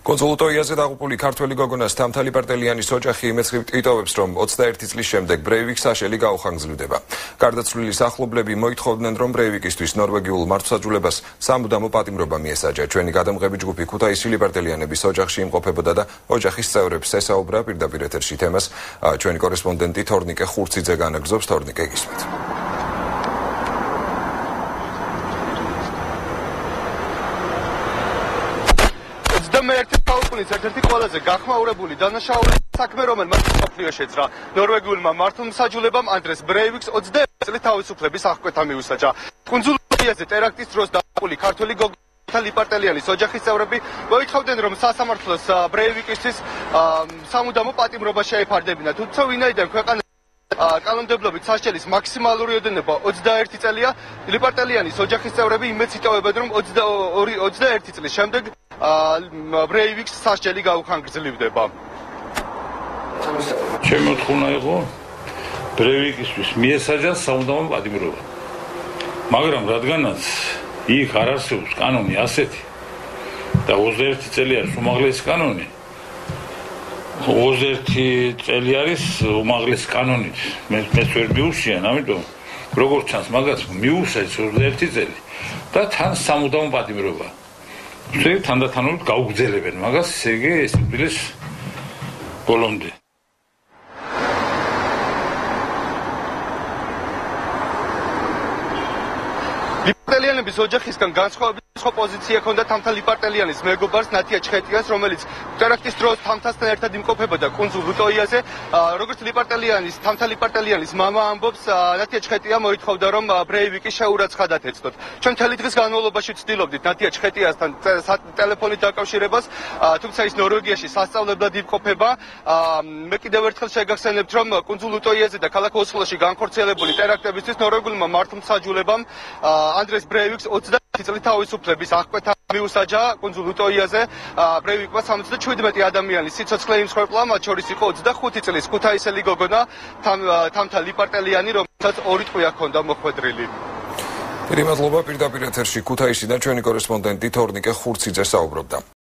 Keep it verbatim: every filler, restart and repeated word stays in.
კონსულტოიაზე დაღუპული ქართველი გოგონას თამთა ლიპარტელიანის ოჯახი იმეცხვით იტოვებს, რომ ოცდაერთი წლის შემდეგ ბრეივიკს საშელი გაუხანგრძლივდება. გარდაცვლილი ახლობლები მოითხოვდნენ, რომ ბრეივიკისთვის ნორვეგიულ მართლმსაჯულებას სამუდამო პატიმრობა მიესაჯა. ჩვენი გადამღები ჯგუფი ქუთაისი ლიპარტელიანების ოჯახში იმყოფებოდა და ოჯახის წევრებს ესაუბრა პირდაპირ ეთერში თემას. ჩვენი კორესპონდენტი თორნიკე ხურციძე განაგზობს. თორნიკე, გისმენთ. ერთ-ერთი საუკუნის ერთ-ერთი ყველაზე გახმაურებული დანაშაული საქმე, რომელმაც მსოფლიოს შეძრა. ნორვეგიულმა მართლმსაჯულებამ ანდრეს ბრეივიკს ოცდაერთი წლის თავისუფლების აღკვეთა მიუსაჯა. კუნძულ ბრიაზე ტერაქტის დროს დაღუპული ქართველი გოგონა ლიპარტელიანის ოჯახის წევრები მოითხოვდნენ, რომ სასამართლოს ბრეივიკისთვის სამუდამო პატიმრობა შეეფარდებინათ. თუმცა ვინაიდან ქვეყანა კანონმდებლობით სასჯელის მაქსიმალური ოდენობა ოცდაერთი წელია, ლიპარტელიანის ოჯახის წევრები იმედს იტოვებენ, რომ ოცდაერთი წლის შემდეგ ბრეივიკს სასჯელი გაუხანგრძლივდება. ჩემი მოთხოვნა იყო ბრეივიკისთვის მიესაჯა სამუდამო პატიმრობა. მაგრამ რადგანაც იქ არ არსებობს კანონი ასეთი და ოცდაერთი წელი არის უმაღლესი კანონი, ოცდაერთი წელი არის უმაღლესი კანონით, მეც ვერ მიუშიან, ამიტომ როგორც ჩანს მაგაც მიუსაჯეს ოცდაერთი წელი და თან სამუდამო პატიმრობა. თანდათანობით გაუგრძელებენ მაგას, ესე იგი სიკვდილის ბოლომდე. ლიპარტელიანების ოჯახისგან განსხვავებული სხვა პოზიცია ჰქონდა თამთა ლიპარტელიანის მეგობარს ნათია ჩხეტიას, რომელიც ტერაქტის დროს თამთასთან ერთად იმყოფებოდა კუნძულ უტოიაზე. როგორც ლიპარტელიანის თამთა ლიპარტელიანის მამა ამბობს, ნათია ჩხეტია მოითხოვდა, რომ ბრეივიკი შეურაცხადად ეცნოთ. ჩვენ მთელი დღის განმავლობაში ვცდილობდით ნათია ჩხეტიასთან ტელეფონით დაკავშირებას, თუმცა ის ნორვეგიაში სასწავლებლად იმყოფება. მე კიდევ ერთხელ შეგახსენებთ, რომ კუნძულ უტოიაზე და ქალაქ ოსლოში განხორციელებული ტერაქტებისთვის ნორვეგულმა მართლმსაჯულებამ ანდრეს ბრეივიკს ოცდაერთი წლის თავისუფლების აღკვეთა მიუსაჯა კუნძულ უტოიაზე. ბრეივიკმა სამოცდაშვიდმეტი ადამიანის სიცოცხლე იმსხვერპლა, მათ შორის იყო ოცდახუთი წლის ქუთაისელი გოგონა თამთა ლიპარტელიანი, რომელსაც ორი ტყვია ჰქონდა მოხვედრილი. დიდი მადლობა, პირდაპირ ეთერში ქუთაისიდან ჩვენი კორესპონდენტი თორნიკე ხურციძე საუბრობდა.